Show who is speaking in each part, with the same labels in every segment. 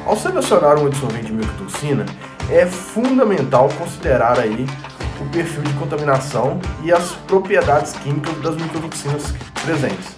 Speaker 1: Ao selecionar um adsorvente de micotoxina, é fundamental considerar aí o perfil de contaminação e as propriedades químicas das micotoxinas presentes.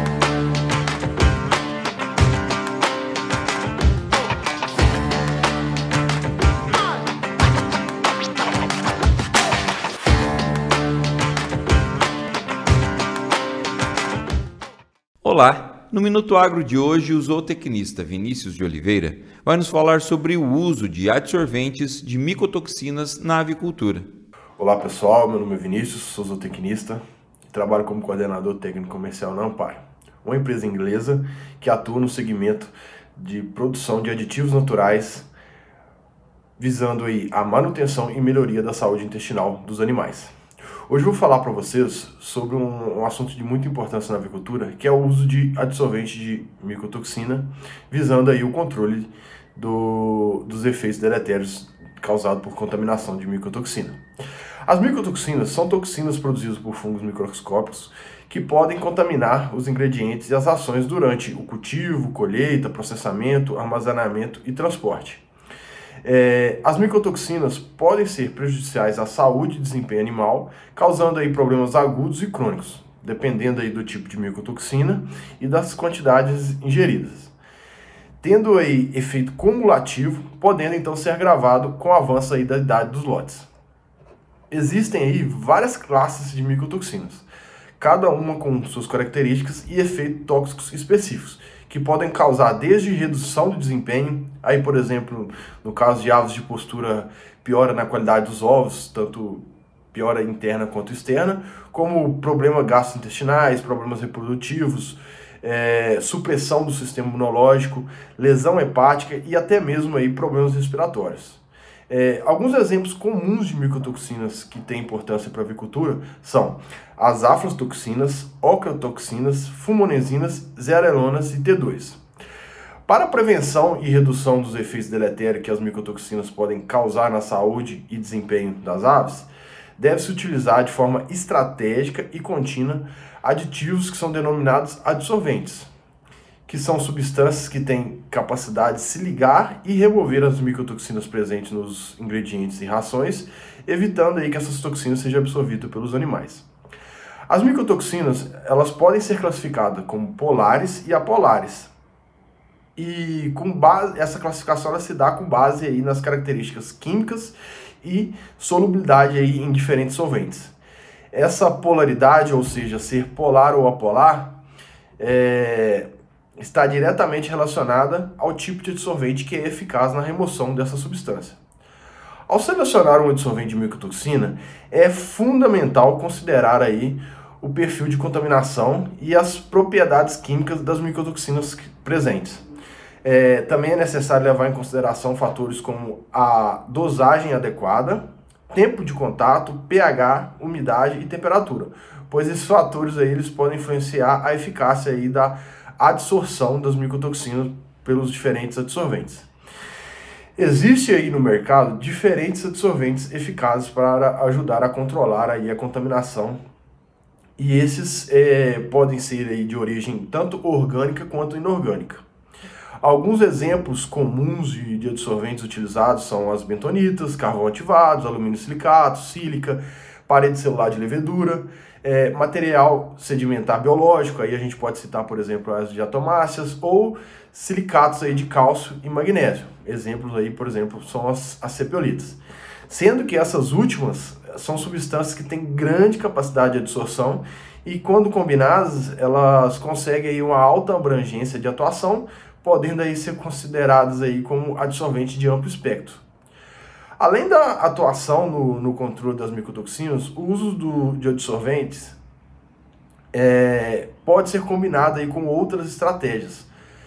Speaker 2: Olá! No Minuto Agro de hoje, o zootecnista Vinícius de Oliveira vai nos falar sobre o uso de adsorventes de micotoxinas na avicultura.
Speaker 1: Olá pessoal, meu nome é Vinícius, sou zootecnista e trabalho como coordenador técnico comercial na Ampar, uma empresa inglesa que atua no segmento de produção de aditivos naturais visando aí a manutenção e melhoria da saúde intestinal dos animais. Hoje eu vou falar para vocês sobre um assunto de muita importância na avicultura, que é o uso de adsorvente de micotoxina, visando aí o controle dos efeitos deletérios causados por contaminação de micotoxina. As micotoxinas são toxinas produzidas por fungos microscópicos que podem contaminar os ingredientes e as ações durante o cultivo, colheita, processamento, armazenamento e transporte. As micotoxinas podem ser prejudiciais à saúde e desempenho animal, causando aí problemas agudos e crônicos, dependendo aí do tipo de micotoxina e das quantidades ingeridas, tendo aí efeito cumulativo, podendo então ser agravado com o avanço aí da idade dos lotes. Existem aí várias classes de micotoxinas, cada uma com suas características e efeitos tóxicos específicos, que podem causar desde redução do desempenho, aí por exemplo, no caso de aves de postura, piora na qualidade dos ovos, tanto piora interna quanto externa, como problemas gastrointestinais, problemas reprodutivos, supressão do sistema imunológico, lesão hepática e até mesmo aí problemas respiratórios. Alguns exemplos comuns de micotoxinas que têm importância para a avicultura são as aflatoxinas, ocratoxinas, fumonesinas, zearalenona e T2. Para a prevenção e redução dos efeitos deletérios que as micotoxinas podem causar na saúde e desempenho das aves, deve-se utilizar de forma estratégica e contínua aditivos que são denominados adsorventes, que são substâncias que têm capacidade de se ligar e remover as micotoxinas presentes nos ingredientes e rações, evitando aí que essas toxinas sejam absorvidas pelos animais. As micotoxinas, elas podem ser classificadas como polares e apolares. E essa classificação ela se dá com base aí nas características químicas e solubilidade aí em diferentes solventes. Essa polaridade, ou seja, ser polar ou apolar, está diretamente relacionada ao tipo de adsorvente que é eficaz na remoção dessa substância. Ao selecionar um adsorvente de micotoxina, é fundamental considerar aí o perfil de contaminação e as propriedades químicas das micotoxinas presentes. Também é necessário levar em consideração fatores como a dosagem adequada, tempo de contato, pH, umidade e temperatura, pois esses fatores aí eles podem influenciar a eficácia aí da adsorção das micotoxinas pelos diferentes adsorventes. Existe aí no mercado diferentes adsorventes eficazes para ajudar a controlar aí a contaminação, e esses podem ser aí de origem tanto orgânica quanto inorgânica. Alguns exemplos comuns de adsorventes utilizados são as bentonitas, carvão ativados, alumínio silicato, sílica, parede celular de levedura, material sedimentar biológico, aí a gente pode citar, por exemplo, as diatomáceas, ou silicatos aí de cálcio e magnésio. Exemplos aí, por exemplo, são as cepiolitas. Sendo que essas últimas são substâncias que têm grande capacidade de absorção e, quando combinadas, elas conseguem aí uma alta abrangência de atuação, podendo aí ser consideradas aí como adsorvente de amplo espectro. Além da atuação no controle das micotoxinas, o uso de adsorventes pode ser combinado aí com outras estratégias.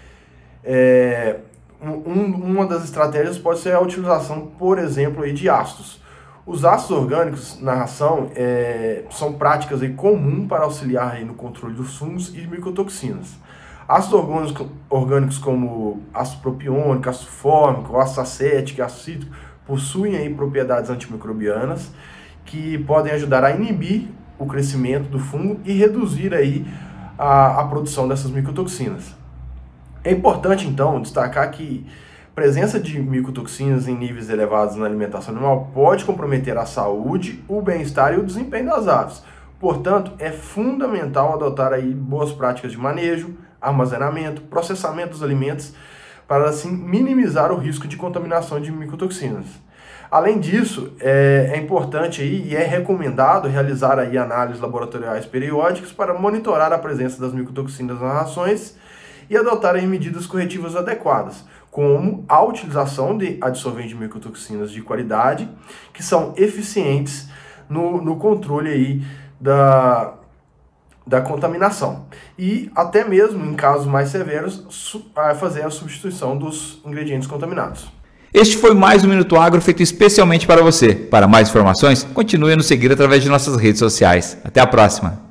Speaker 1: Uma das estratégias pode ser a utilização, por exemplo, aí de ácidos. Os ácidos orgânicos na ração são práticas aí comuns para auxiliar aí no controle dos fungos e micotoxinas. Ácidos orgânicos como ácido propiônico, ácido fórmico, ácido acético e ácido cítrico possuem aí propriedades antimicrobianas que podem ajudar a inibir o crescimento do fungo e reduzir aí a produção dessas micotoxinas. É importante, então, destacar que presença de micotoxinas em níveis elevados na alimentação animal pode comprometer a saúde, o bem-estar e o desempenho das aves. Portanto, é fundamental adotar aí boas práticas de manejo, armazenamento, processamento dos alimentos, para assim minimizar o risco de contaminação de micotoxinas. Além disso, é importante aí, e é recomendado realizar aí análises laboratoriais periódicas para monitorar a presença das micotoxinas nas rações e adotar aí medidas corretivas adequadas, como a utilização de adsorventes de micotoxinas de qualidade, que são eficientes no controle aí da contaminação. E até mesmo, em casos mais severos, fazer a substituição dos ingredientes contaminados.
Speaker 2: Este foi mais um Minuto Agro feito especialmente para você. Para mais informações, continue a nos seguir através de nossas redes sociais. Até a próxima!